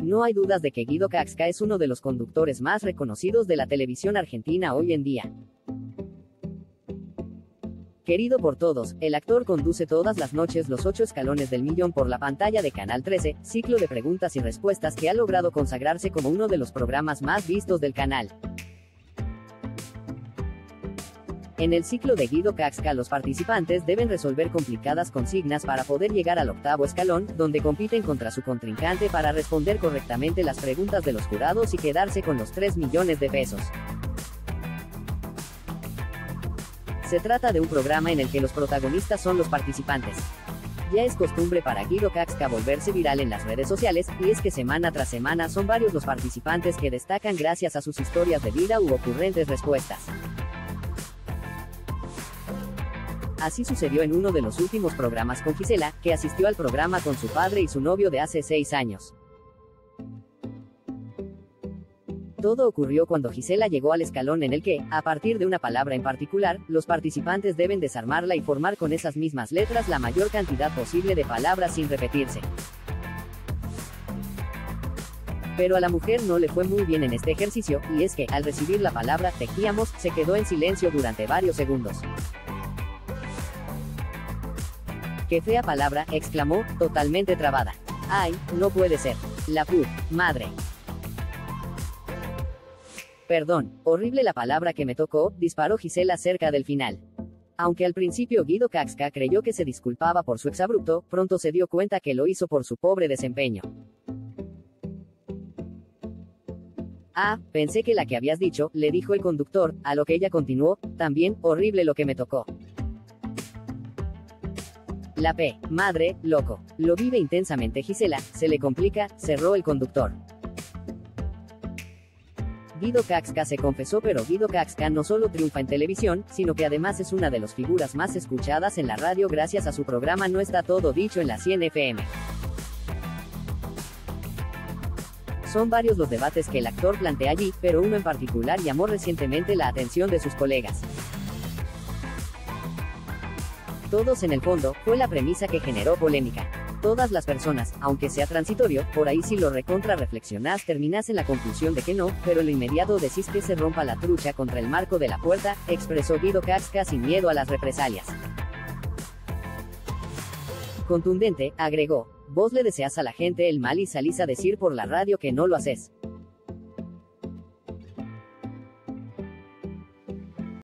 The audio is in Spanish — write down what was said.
No hay dudas de que Guido Casca es uno de los conductores más reconocidos de la televisión argentina hoy en día. Querido por todos, el actor conduce todas las noches los 8 escalones del millón por la pantalla de Canal 13, ciclo de preguntas y respuestas que ha logrado consagrarse como uno de los programas más vistos del canal. En el ciclo de Guido Casca los participantes deben resolver complicadas consignas para poder llegar al 8º escalón, donde compiten contra su contrincante para responder correctamente las preguntas de los jurados y quedarse con los 3 millones de pesos. Se trata de un programa en el que los protagonistas son los participantes. Ya es costumbre para Guido Casca volverse viral en las redes sociales, y es que semana tras semana son varios los participantes que destacan gracias a sus historias de vida u ocurrentes respuestas. Así sucedió en uno de los últimos programas con Gisela, que asistió al programa con su padre y su novio de hace 6 años. Todo ocurrió cuando Gisela llegó al escalón en el que, a partir de una palabra en particular, los participantes deben desarmarla y formar con esas mismas letras la mayor cantidad posible de palabras sin repetirse. Pero a la mujer no le fue muy bien en este ejercicio, y es que, al recibir la palabra tejíamos, se quedó en silencio durante varios segundos. ¡Qué fea palabra!, exclamó, totalmente trabada. ¡Ay, no puede ser! La madre. Perdón, horrible la palabra que me tocó, disparó Gisela cerca del final. Aunque al principio Guido Casca creyó que se disculpaba por su exabrupto, pronto se dio cuenta que lo hizo por su pobre desempeño. Ah, pensé que la que habías dicho, le dijo el conductor, a lo que ella continuó, también, horrible lo que me tocó. La madre, loco. Lo vive intensamente Gisela, se le complica, cerró el conductor. Guido Casca se confesó, pero Guido Casca no solo triunfa en televisión, sino que además es una de las figuras más escuchadas en la radio gracias a su programa No está todo dicho en la 100 FM. Son varios los debates que el actor plantea allí, pero uno en particular llamó recientemente la atención de sus colegas. Todos en el fondo, fue la premisa que generó polémica. Todas las personas, aunque sea transitorio, por ahí si lo recontra reflexionás terminás en la conclusión de que no, pero en lo inmediato decís que se rompa la trucha contra el marco de la puerta, expresó Guido Casca sin miedo a las represalias. Contundente, agregó, vos le deseás a la gente el mal y salís a decir por la radio que no lo haces.